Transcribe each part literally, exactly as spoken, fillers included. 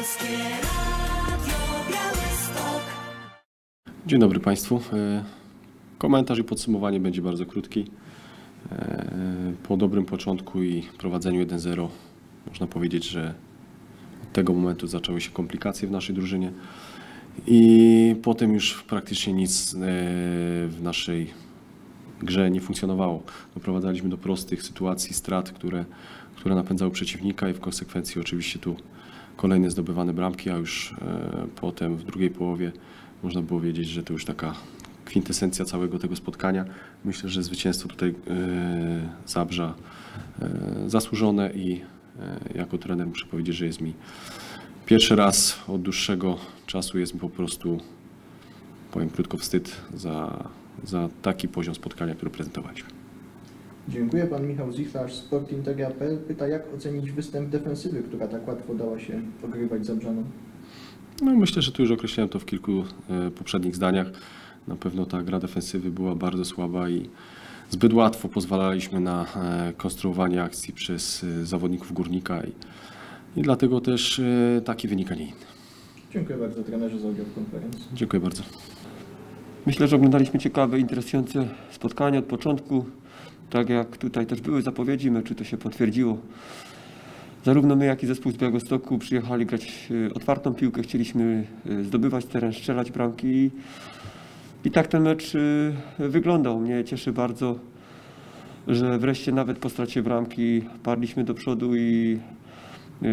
Polskie Radio Białystok. Dzień dobry Państwu. Komentarz i podsumowanie będzie bardzo krótki. Po dobrym początku i prowadzeniu jeden zero można powiedzieć, że od tego momentu zaczęły się komplikacje w naszej drużynie i potem już praktycznie nic w naszej grze nie funkcjonowało. Doprowadzaliśmy do prostych sytuacji, strat, które, które napędzały przeciwnika i w konsekwencji oczywiście tu kolejne zdobywane bramki, a już potem w drugiej połowie można było wiedzieć, że to już taka kwintesencja całego tego spotkania. Myślę, że zwycięstwo tutaj Zabrza zasłużone i jako trener muszę powiedzieć, że jest mi pierwszy raz od dłuższego czasu jest mi po prostu, powiem krótko, wstyd za, za taki poziom spotkania, który prezentowaliśmy. Dziękuję. Pan Michał Zichlarz, Sportinteria kropka p l pyta, jak ocenić występ defensywy, która tak łatwo dała się ogrywać Zabrzanom? No, myślę, że tu już określałem to w kilku e, poprzednich zdaniach. Na pewno ta gra defensywy była bardzo słaba i zbyt łatwo pozwalaliśmy na e, konstruowanie akcji przez e, zawodników Górnika i, i dlatego też e, taki wynik, a nie inny. Dziękuję bardzo trenerze za udział w konferencji. Dziękuję bardzo. Myślę, że oglądaliśmy ciekawe, interesujące spotkanie od początku. Tak jak tutaj też były zapowiedzi meczu, to się potwierdziło. Zarówno my, jak i zespół z Białegostoku przyjechali grać otwartą piłkę, chcieliśmy zdobywać teren, strzelać bramki i, i tak ten mecz wyglądał. Mnie cieszy bardzo, że wreszcie nawet po stracie bramki parliśmy do przodu i yy,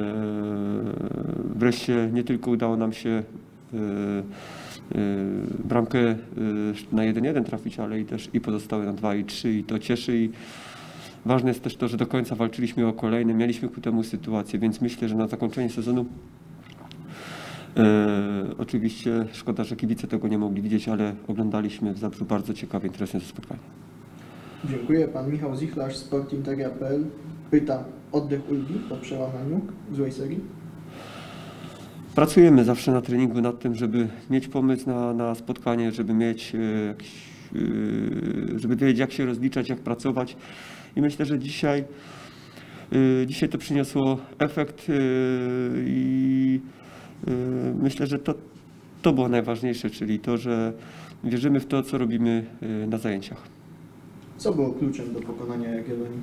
wreszcie nie tylko udało nam się yy, yy, bramkę yy, na jeden jeden trafić, ale i też i pozostałe na dwa i trzy i to cieszy. I ważne jest też to, że do końca walczyliśmy o kolejny, mieliśmy ku temu sytuację, więc myślę, że na zakończenie sezonu e, oczywiście szkoda, że kibice tego nie mogli widzieć, ale oglądaliśmy w Zabrzu bardzo ciekawe, interesujące spotkanie. Dziękuję. Pan Michał Zichlarz, Sportinteria kropka p l pyta, oddech ulgi po przełamaniu złej serii? Pracujemy zawsze na treningu nad tym, żeby mieć pomysł na, na spotkanie, żeby mieć e, jakiś, e, żeby wiedzieć, jak się rozliczać, jak pracować. I myślę, że dzisiaj, y, dzisiaj to przyniosło efekt y, i y, myślę, że to, to było najważniejsze, czyli to, że wierzymy w to, co robimy y, na zajęciach. Co było kluczem do pokonania Jagiellonii?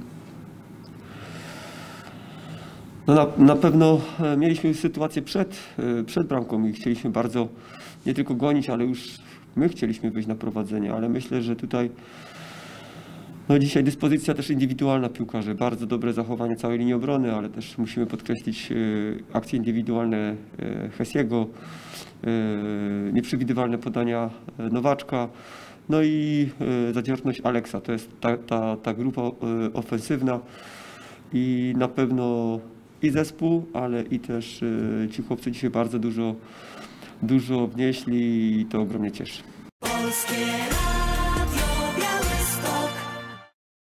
No na, na pewno mieliśmy sytuację przed, y, przed bramką i chcieliśmy bardzo nie tylko gonić, ale już my chcieliśmy wyjść na prowadzenie, ale myślę, że tutaj no dzisiaj dyspozycja też indywidualna piłkarzy, bardzo dobre zachowanie całej linii obrony, ale też musimy podkreślić y, akcje indywidualne y, Hesiego, y, nieprzewidywalne podania y, Nowaczka, no i y, zadziorność Aleksa. To jest ta, ta, ta grupa y, ofensywna i na pewno i zespół, ale i też y, ci chłopcy dzisiaj bardzo dużo, dużo wnieśli i to ogromnie cieszy. Polskie Radio.